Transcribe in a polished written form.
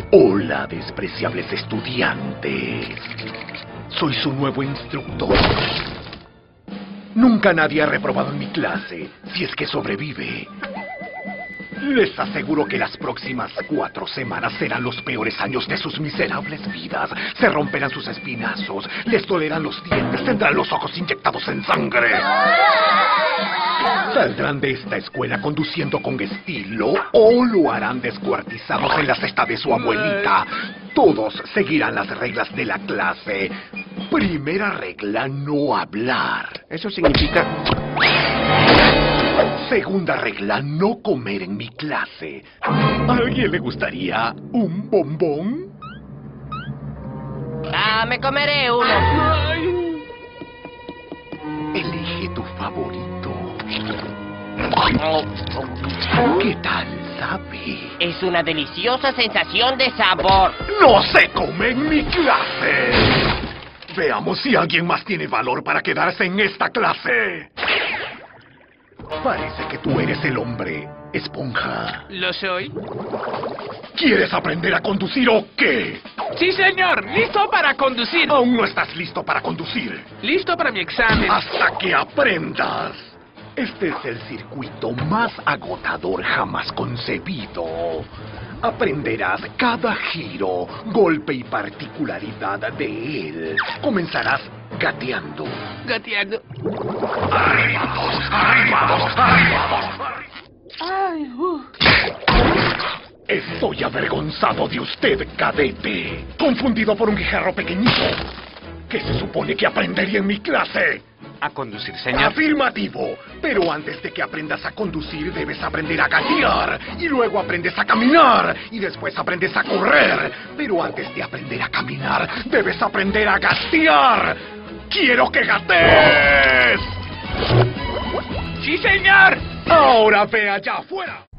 Hola, despreciables estudiantes. Soy su nuevo instructor. Nunca nadie ha reprobado en mi clase, si es que sobrevive. Les aseguro que las próximas 4 semanas serán los peores años de sus miserables vidas. Se romperán sus espinazos, les dolerán los dientes, tendrán los ojos inyectados en sangre. Saldrán de esta escuela conduciendo con estilo o lo harán descuartizados en la cesta de su abuelita. Todos seguirán las reglas de la clase. Primera regla, no hablar. Eso significa... Segunda regla, no comer en mi clase. ¿A alguien le gustaría un bombón? Me comeré uno. Ay. Elige tu favorito. ¿Qué tal sabe? Es una deliciosa sensación de sabor. ¡No se come en mi clase! Veamos si alguien más tiene valor para quedarse en esta clase. Parece que tú eres el hombre esponja. ¿Lo soy? ¿Quieres aprender a conducir o qué? Sí, señor. Listo para conducir. Aún no estás listo para conducir. Listo para mi examen. Hasta que aprendas. Este es el circuito más agotador jamás concebido. Aprenderás cada giro, golpe y particularidad de él. Comenzarás gateando. Gateando. ¡Arrimados! ¡Arrimados! ¡Arrimados! Ay, Estoy avergonzado de usted, cadete. Confundido por un guijarro pequeñito. ¿Qué se supone que aprendería en mi clase? A conducir, señor. Afirmativo. Pero antes de que aprendas a conducir, debes aprender a gatear. Y luego aprendes a caminar. Y después aprendes a correr. Pero antes de aprender a caminar, debes aprender a gatear. ¡Quiero que gatees! ¡Sí, señor! Ahora ve allá afuera.